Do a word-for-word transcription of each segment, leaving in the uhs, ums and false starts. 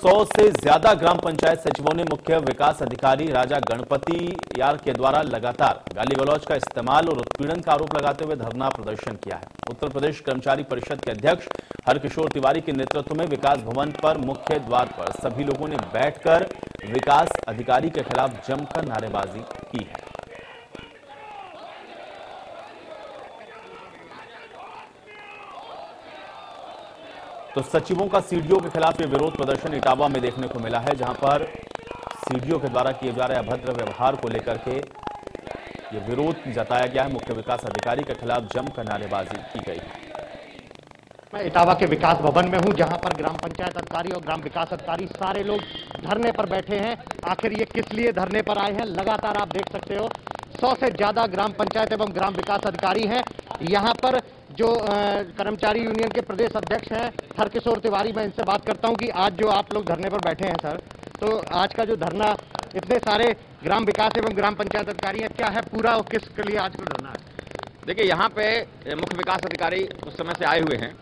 सौ से ज्यादा ग्राम पंचायत सचिवों ने मुख्य विकास अधिकारी राजा गणपति यार के द्वारा लगातार गाली गलौज का इस्तेमाल और उत्पीड़न का आरोप लगाते हुए धरना प्रदर्शन किया है। उत्तर प्रदेश कर्मचारी परिषद के अध्यक्ष हरकिशोर तिवारी के नेतृत्व में विकास भवन पर मुख्य द्वार पर सभी लोगों ने बैठकर विकास अधिकारी के खिलाफ जमकर नारेबाजी की है। तो सचिवों का सीडीओ के खिलाफ ये विरोध प्रदर्शन इटावा में देखने को मिला है, जहां पर सीडीओ के द्वारा किए जा रहे अभद्र व्यवहार को लेकर के ये विरोध जताया गया है। मुख्य विकास अधिकारी के खिलाफ जमकर नारेबाजी की गई है। मैं इटावा के विकास भवन में हूं, जहां पर ग्राम पंचायत अधिकारी और ग्राम विकास अधिकारी सारे लोग धरने पर बैठे हैं। आखिर ये किस लिए धरने पर आए हैं? लगातार आप देख सकते हो सौ से ज्यादा ग्राम पंचायत एवं ग्राम विकास अधिकारी हैं। यहाँ पर जो कर्मचारी यूनियन के प्रदेश अध्यक्ष हैं हरकिशोर तिवारी, मैं इनसे बात करता हूं कि आज जो आप लोग धरने पर बैठे हैं सर, तो आज का जो धरना इतने सारे ग्राम विकास एवं ग्राम पंचायत अधिकारी हैं, क्या है पूरा और किसके लिए आज का धरना है? देखिए, यहाँ पे मुख्य विकास अधिकारी उस समय से आए हुए हैं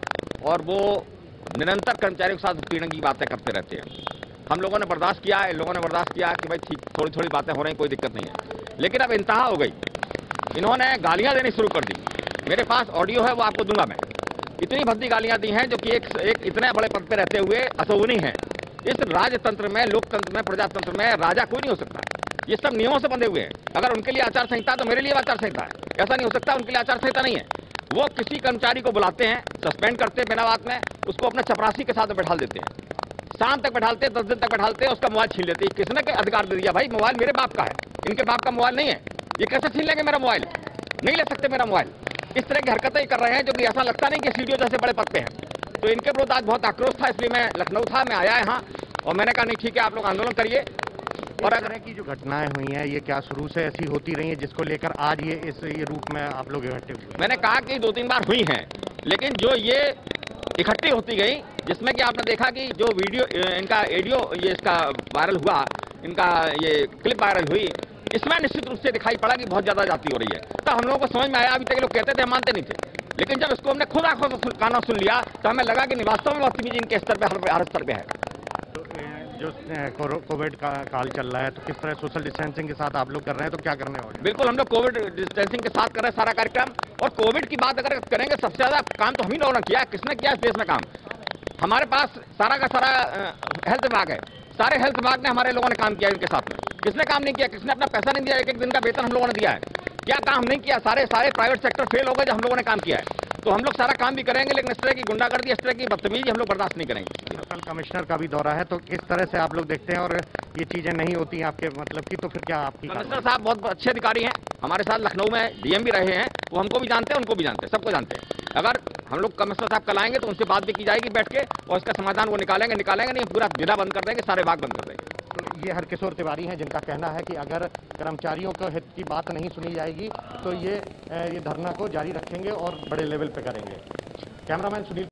और वो निरंतर कर्मचारियों के साथ उत्पीड़न की बातें करते रहते हैं। हम लोगों ने बर्दाश्त किया, इन लोगों ने बर्दाश्त किया कि भाई ठीक थोड़ी थोड़ी बातें हो रही, कोई दिक्कत नहीं है। लेकिन अब इंतहा हो गई, इन्होंने गालियां देनी शुरू कर दी। मेरे पास ऑडियो है, वो आपको दूंगा मैं। इतनी भद्दी गालियां दी हैं जो कि एक, एक इतने बड़े पद पे रहते हुए असोगनी है। इस राजतंत्र में, लोकतंत्र में, प्रजातंत्र में राजा कोई नहीं हो सकता। ये सब नियमों से बंधे हुए हैं। अगर उनके लिए आचार संहिता तो मेरे लिए आचार संहिता है, ऐसा नहीं हो सकता। उनके लिए आचार संहिता नहीं है। वो किसी कर्मचारी को बुलाते हैं, सस्पेंड करते हैं बिना बात में, उसको अपने चपरासी के साथ बैठा देते हैं, शाम तक बैठाते हैं, दस दिन तक बैठाते हैं, उसका मोबाइल छीन लेते हैं। किसने के अधिकार दे दिया? भाई मोबाइल मेरे बाप का है, इनके बाप का मोबाइल नहीं है। ये कैसे छीन लेंगे मेरा मोबाइल? नहीं ले सकते मेरा मोबाइल। इस तरह की हरकतें कर रहे हैं जो कि ऐसा लगता नहीं कि सीडीओ जैसे बड़े पद पे हैं। तो इनके विरुद्ध आज बहुत आक्रोश था, इसलिए मैं लखनऊ था, मैं आया यहाँ और मैंने कहा नहीं ठीक है, आप लोग आंदोलन करिए। और अगर की जो घटनाएं हुई हैं, ये क्या शुरू से ऐसी होती रही है जिसको लेकर आज ये इस ये रूप में आप लोग इकट्ठे हुए? मैंने कहा कि दो तीन बार हुई हैं, लेकिन जो ये इकट्ठी होती गई, जिसमें कि आपने देखा कि जो वीडियो इनका ऑडियो ये इसका वायरल हुआ, इनका ये क्लिप वायरल हुई, इसमें निश्चित रूप से दिखाई पड़ा कि बहुत ज्यादा जाती हो रही है। तो हम लोगों को समझ में आया। अभी तक लोग कहते थे, हम मानते नहीं थे, लेकिन जब इसको हमने खुद आंखों से कानों सुन लिया तो हमें लगा कि वास्तव में बदतमीजी इनके स्तर पे, हर स्तर पे है। तो जो कोविड का काल चल रहा है, तो किस तरह सोशल डिस्टेंसिंग के साथ आप लोग कर रहे हैं, तो क्या करने वाले? बिल्कुल, हम लोग कोविड डिस्टेंसिंग के साथ कर रहे हैं सारा कार्यक्रम। और कोविड की बात अगर करेंगे, सबसे ज्यादा काम तो हम ही लोगों ने किया। किसने किया इस देश में काम? हमारे पास सारा का सारा हेल्थ विभाग है, सारे हेल्थ विभाग ने हमारे लोगों ने काम किया इनके साथ में। किसने काम नहीं किया? किसने अपना पैसा नहीं दिया? एक एक दिन का वेतन हम लोगों ने दिया है। क्या काम नहीं किया? सारे सारे प्राइवेट सेक्टर फेल हो गए जब हम लोगों ने काम किया है। तो हम लोग सारा काम भी करेंगे, लेकिन इस तरह की गुंडागर्दी, इस तरह की बदतमीजी हम लोग बर्दाश्त नहीं करेंगे। कल कमिश्नर का भी दौरा है, तो किस तरह से आप लोग देखते हैं? और ये चीजें नहीं होती आपके मतलब की, तो फिर क्या आपकी? कमिश्नर साहब बहुत अच्छे अधिकारी हैं, हमारे साथ लखनऊ में डीएम भी रहे हैं, वो हमको भी जानते हैं, उनको भी जानते हैं, सबको जानते हैं। अगर हम लोग कमिश्नर साहब कल आएंगे तो उनसे बात भी की जाएगी बैठ के, और इसका समाधान वो निकालेंगे निकालेंगे नहीं पूरा जिला बंद कर देंगे, सारे बाग बंद कर देंगे। तो ये हरकिशोर तिवारी हैं, जिनका कहना है कि अगर कर्मचारियों के हित की बात नहीं सुनी जाएगी तो ये ये धरना को जारी रखेंगे और बड़े लेवल पे करेंगे। कैमरामैन सुनील